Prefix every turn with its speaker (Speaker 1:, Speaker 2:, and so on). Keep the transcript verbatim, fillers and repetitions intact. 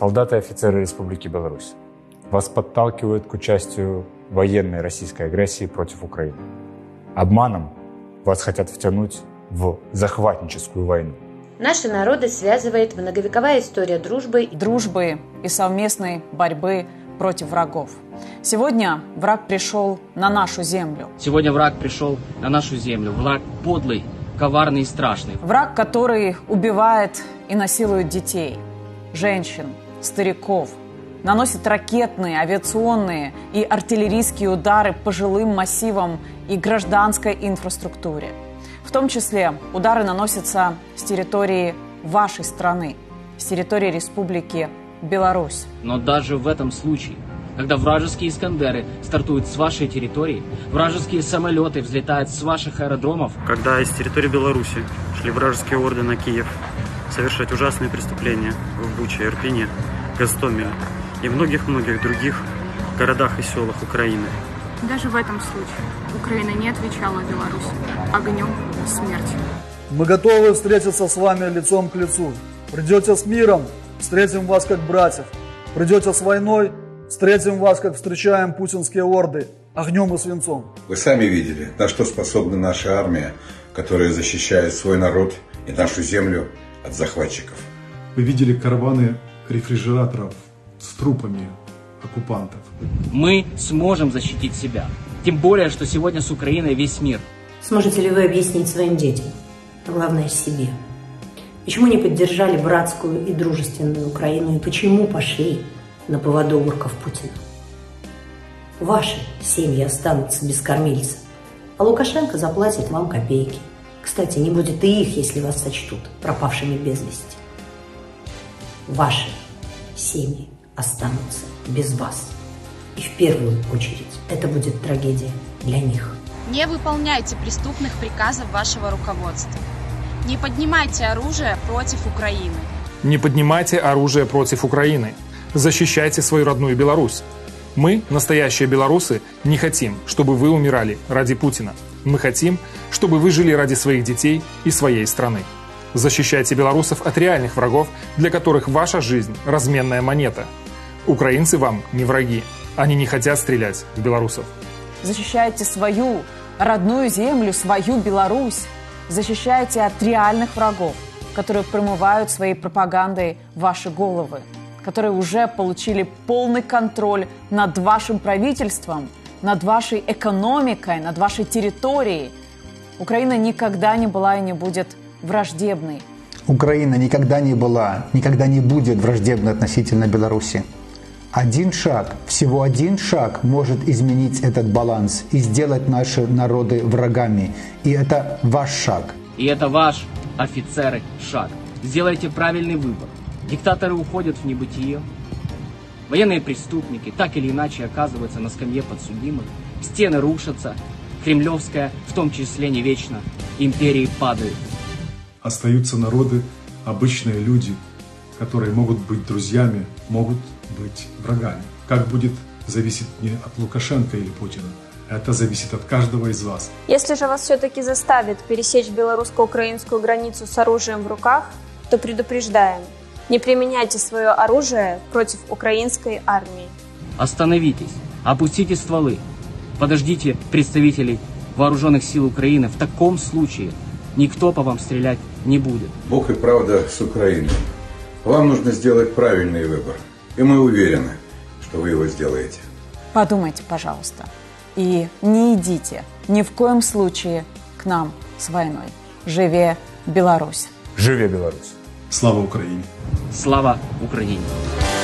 Speaker 1: Солдаты и офицеры Республики Беларусь, вас подталкивают к участию в военной российской агрессии против Украины. Обманом вас хотят втянуть в захватническую войну.
Speaker 2: Наши народы связывает многовековая история дружбы,
Speaker 3: дружбы и совместной борьбы против врагов. Сегодня враг пришел на нашу землю.
Speaker 4: Сегодня враг пришел на нашу землю. Враг подлый, коварный и страшный.
Speaker 3: Враг, который убивает и насилует детей, женщин, стариков, наносит ракетные, авиационные и артиллерийские удары по жилым массивам и гражданской инфраструктуре. В том числе удары наносятся с территории вашей страны, с территории Республики Беларусь.
Speaker 4: Но даже в этом случае, когда вражеские «Искандеры» стартуют с вашей территории, вражеские самолеты взлетают с ваших аэродромов.
Speaker 5: Когда из территории Беларуси шли вражеские орды на Киев совершать ужасные преступления в Буче, Ирпене, Гостомеле и многих-многих других городах и селах Украины.
Speaker 6: Даже в этом случае Украина не отвечала Беларуси огнем смерти.
Speaker 7: Мы готовы встретиться с вами лицом к лицу. Придете с миром, встретим вас как братьев. Придете с войной, встретим вас, как встречаем путинские орды, огнем и свинцом.
Speaker 8: Вы сами видели, на что способна наша армия, которая защищает свой народ и нашу землю от захватчиков.
Speaker 9: Вы видели караваны рефрижераторов с трупами оккупантов.
Speaker 4: Мы сможем защитить себя. Тем более, что сегодня с Украиной весь мир.
Speaker 10: Сможете ли вы объяснить своим детям, а главное себе, почему не поддержали братскую и дружественную Украину и почему пошли на поводу орков Путина? Ваши семьи останутся без кормильца, а Лукашенко заплатит вам копейки. Кстати, не будет и их, если вас сочтут пропавшими без вести. Ваши семьи останутся без вас. И в первую очередь это будет трагедия для них.
Speaker 11: Не выполняйте преступных приказов вашего руководства. Не поднимайте оружие против Украины.
Speaker 12: Не поднимайте оружие против Украины. Защищайте свою родную Беларусь. Мы, настоящие белорусы, не хотим, чтобы вы умирали ради Путина. Мы хотим, чтобы вы жили ради своих детей и своей страны. Защищайте белорусов от реальных врагов, для которых ваша жизнь – разменная монета. Украинцы вам не враги. Они не хотят стрелять в белорусов.
Speaker 3: Защищайте свою родную землю, свою Беларусь. Защищайте от реальных врагов, которые промывают своей пропагандой ваши головы, которые уже получили полный контроль над вашим правительством, над вашей экономикой, над вашей территорией. Украина никогда не была и не будет враждебной.
Speaker 13: Украина никогда не была, никогда не будет враждебной относительно Беларуси. Один шаг, всего один шаг может изменить этот баланс и сделать наши народы врагами. И это ваш шаг.
Speaker 4: И это ваш, офицеры, шаг. Сделайте правильный выбор. Диктаторы уходят в небытие. Военные преступники так или иначе оказываются на скамье подсудимых. Стены рушатся. Кремлевская, в том числе не вечно, империи падают.
Speaker 9: Остаются народы, обычные люди, которые могут быть друзьями, могут быть врагами. Как будет, зависит не от Лукашенко или Путина. Это зависит от каждого из вас.
Speaker 14: Если же вас все-таки заставят пересечь белорусско-украинскую границу с оружием в руках, то предупреждаем. Не применяйте свое оружие против украинской армии.
Speaker 4: Остановитесь, опустите стволы. Подождите представителей вооруженных сил Украины. В таком случае никто по вам стрелять не будет.
Speaker 8: Бог и правда с Украиной. Вам нужно сделать правильный выбор. И мы уверены, что вы его сделаете.
Speaker 3: Подумайте, пожалуйста. И не идите ни в коем случае к нам с войной. Живе Беларусь!
Speaker 1: Живе Беларусь!
Speaker 9: Слава Украине!
Speaker 4: Слава Украине!